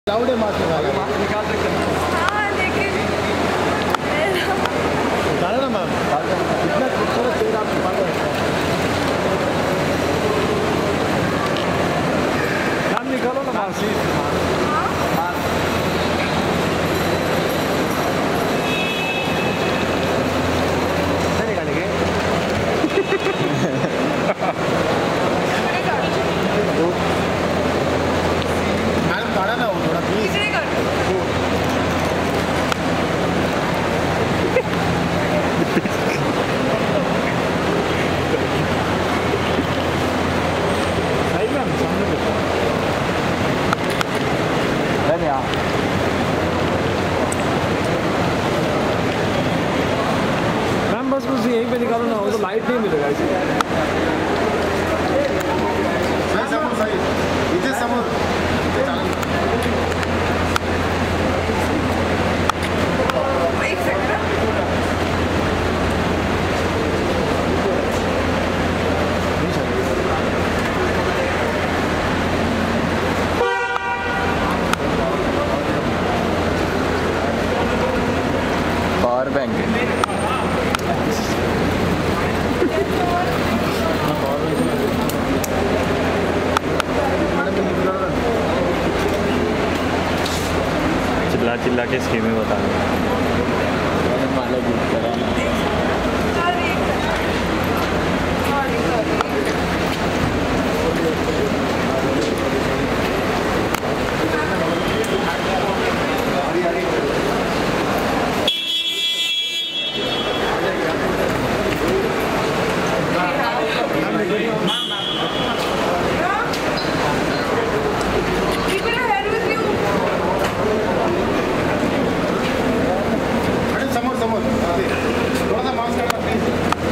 Loud है mask लगा mask निकाल सकते हैं। हाँ लेकिन निकाला ना मैम, इतना खूबसूरत चेहरा आप निकाल रहे हैं। मैम निकालो ना मास्क। नहीं निकालेंगे। मैम काढ़ा ना हो थोड़ा प्लीज। कितने कर सही मैम सामने देखो। नहीं यहाँ मैम बस यहीं पे निकालो ना, वो तो लाइट नहीं मिलेगा इसे। समोर सही इथे समोर एक सेकंड पावर बैंक चिल्ला चिल्ला के स्कीमें बता रहे keep your head with you madam समोर समोर थोड़ा सा मास्क काढ़ा प्लीज।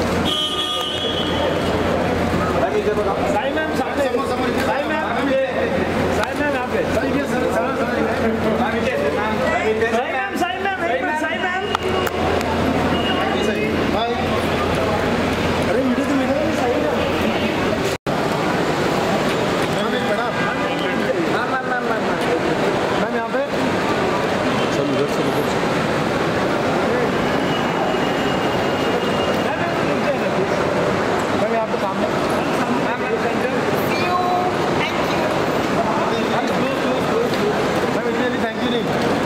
साई मैम सामने समोर समोर साई मैम साई मैम यहाँ पे सही है sir sir Sai ma'am Sai ma'am एक मिनट साई मैम सही बाय। अरे वीडियो तो मेरा भी सही है मैम। एक मैडम मैम यहाँ पे सब उधर से मैम यहाँ पे सामने मैम इतने भी थैंक यू नहीं।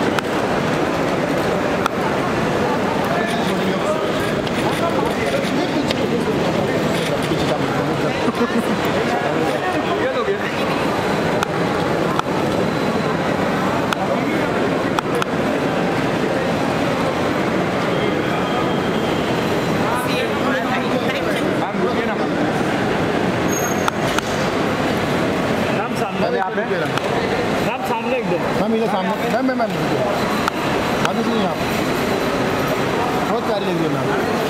मैम सामने यहाँ पे मैम सामने एकदम मैम इधर सामने मैम मैम मैम आगे से यहाँ बहुत प्यारी लगी है मैम।